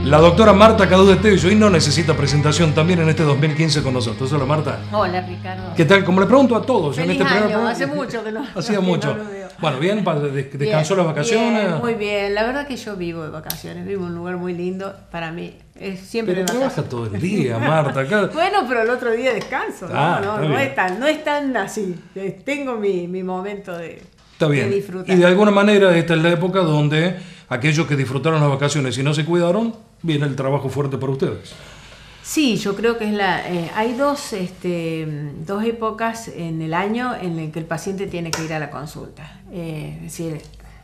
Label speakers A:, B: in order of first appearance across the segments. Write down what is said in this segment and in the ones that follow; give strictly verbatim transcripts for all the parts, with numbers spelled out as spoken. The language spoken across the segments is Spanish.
A: La doctora Marta Caduz de Tello, y no necesita presentación también en este dos mil quince con nosotros. Hola, Marta.
B: Hola, Ricardo.
A: ¿Qué tal? Como le pregunto a todos
B: Feliz
A: en este
B: año.
A: programa.
B: Hace mucho que no.
A: Hacía
B: que
A: mucho.
B: no lo veo.
A: Bueno, bien, descansó
B: Bien,
A: las vacaciones.
B: Bien, muy bien. La verdad que yo vivo de vacaciones, vivo en un lugar muy lindo para mí. Es siempre
A: Pero
B: de
A: trabaja todo el día, Marta. Acá...
B: Bueno, pero el otro día descanso.
A: Ah,
B: no, no, no es tan, no es tan así. Tengo mi, mi momento de,
A: Está bien.
B: de disfrutar.
A: Y de alguna manera esta es la época donde aquellos que disfrutaron las vacaciones y no se cuidaron, viene el trabajo fuerte para ustedes.
B: Sí, yo creo que es la, eh, hay dos, este, dos épocas en el año en el que el paciente tiene que ir a la consulta. Eh, es decir,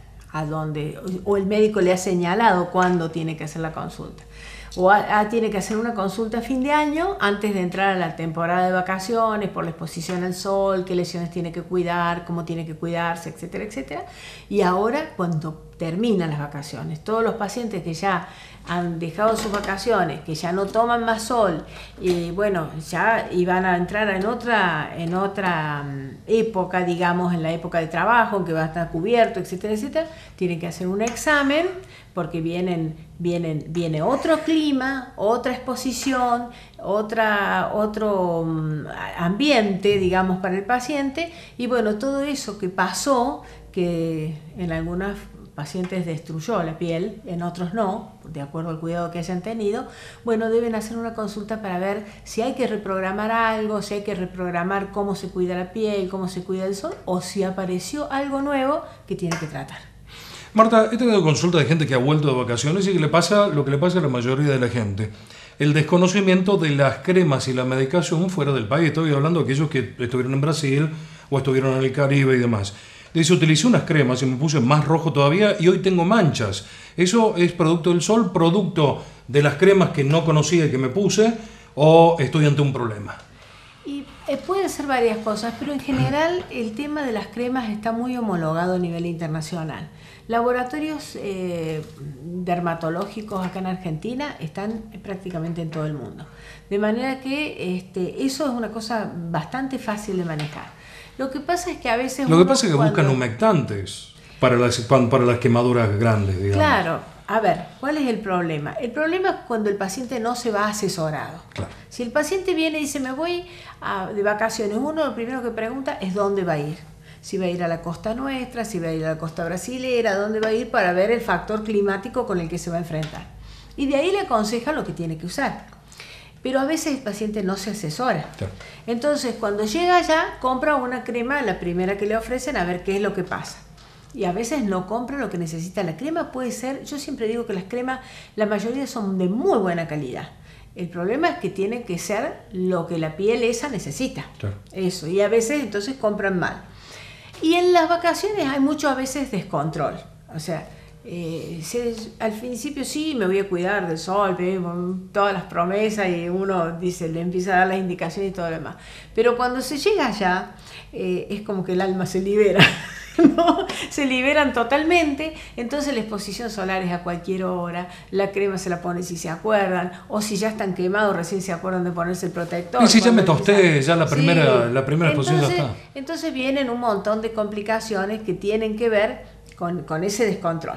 B: a donde, o el médico le ha señalado cuándo tiene que hacer la consulta. O a, a, tiene que hacer una consulta a fin de año antes de entrar a la temporada de vacaciones por la exposición al sol, qué lesiones tiene que cuidar, cómo tiene que cuidarse, etcétera, etcétera. Y ahora, cuando terminan las vacaciones, todos los pacientes que ya han dejado sus vacaciones, que ya no toman más sol, y bueno, ya iban a entrar en otra, en otra época, digamos, en la época de trabajo, que va a estar cubierto, etcétera, etcétera, tienen que hacer un examen, porque vienen, vienen, viene otro clima, otra exposición, otra, otro ambiente, digamos, para el paciente, y bueno, todo eso que pasó, que en algunas pacientes destruyó la piel, en otros no, de acuerdo al cuidado que hayan tenido, bueno, deben hacer una consulta para ver si hay que reprogramar algo, si hay que reprogramar cómo se cuida la piel, cómo se cuida el sol, o si apareció algo nuevo que tiene que tratar.
A: Marta, he tenido consulta de gente que ha vuelto de vacaciones y que le pasa lo que le pasa a la mayoría de la gente. El desconocimiento de las cremas y la medicación fuera del país. Estoy hablando de aquellos que estuvieron en Brasil o estuvieron en el Caribe y demás. Dice, utilicé unas cremas y me puse más rojo todavía y hoy tengo manchas. ¿Eso es producto del sol, producto de las cremas que no conocía y que me puse, o estoy ante un problema?
B: Y eh, pueden ser varias cosas, pero en general el tema de las cremas está muy homologado a nivel internacional. Laboratorios eh, dermatológicos acá en Argentina están prácticamente en todo el mundo. De manera que este, eso es una cosa bastante fácil de manejar. Lo que pasa es que a veces...
A: Lo que pasa es que
B: cuando...
A: buscan humectantes para las, para las quemaduras grandes, digamos.
B: Claro. A ver, ¿cuál es el problema? El problema es cuando el paciente no se va asesorado.
A: Claro.
B: Si el paciente viene y dice, me voy a, de vacaciones, uno lo primero que pregunta es dónde va a ir. Si va a ir a la costa nuestra, si va a ir a la costa brasilera, dónde va a ir para ver el factor climático con el que se va a enfrentar. Y de ahí le aconseja lo que tiene que usar. Pero a veces el paciente no se asesora. Claro. Entonces, cuando llega allá, compra una crema, la primera que le ofrecen, a ver qué es lo que pasa. Y a veces no compra lo que necesita. La crema puede ser, yo siempre digo que las cremas, la mayoría son de muy buena calidad. El problema es que tiene que ser lo que la piel esa necesita. Claro. Eso, y a veces entonces compran mal. Y en las vacaciones hay mucho a veces descontrol. O sea, eh, se, al principio sí me voy a cuidar del sol, todas las promesas, y uno dice, le empieza a dar las indicaciones y todo lo demás. Pero cuando se llega allá, eh, es como que el alma se libera. ¿No? Se liberan totalmente, entonces la exposición solar es a cualquier hora, la crema se la ponen si se acuerdan, o si ya están quemados recién se acuerdan de ponerse el protector.
A: Y si ya me tosté, ya la primera,
B: sí.
A: la primera exposición
B: entonces,
A: ya está.
B: Entonces vienen un montón de complicaciones que tienen que ver con, con ese descontrol.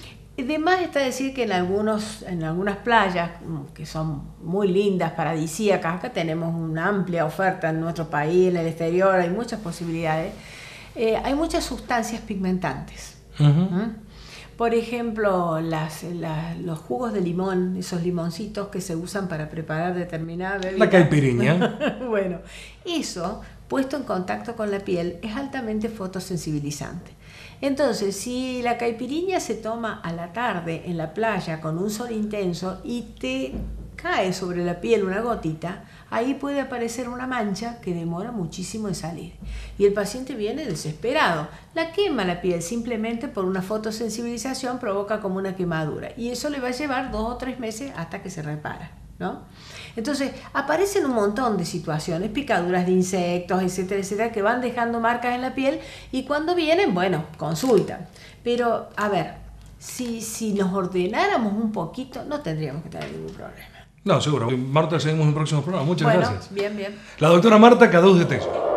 B: Además está decir que en, algunos, en algunas playas, que son muy lindas, paradisíacas, acá tenemos una amplia oferta en nuestro país, en el exterior, hay muchas posibilidades. Eh, hay muchas sustancias pigmentantes. Uh-huh. ¿Mm? Por ejemplo, las, las, los jugos de limón, esos limoncitos que se usan para preparar determinada bebida.
A: La caipirinha.
B: Bueno, eso, puesto en contacto con la piel, es altamente fotosensibilizante. Entonces, si la caipirinha se toma a la tarde en la playa con un sol intenso y te cae sobre la piel una gotita, ahí puede aparecer una mancha que demora muchísimo en salir. Y el paciente viene desesperado. La quema la piel simplemente por una fotosensibilización, provoca como una quemadura. Y eso le va a llevar dos o tres meses hasta que se repara, ¿no? Entonces, aparecen un montón de situaciones, picaduras de insectos, etcétera, etcétera, que van dejando marcas en la piel y cuando vienen, bueno, consultan. Pero, a ver, si, si nos ordenáramos un poquito, no tendríamos que tener ningún problema.
A: No, seguro. Marta, seguimos en el próximo programa. Muchas
B: bueno,
A: gracias.
B: Bien, bien.
A: La doctora Marta Caduz de Tello.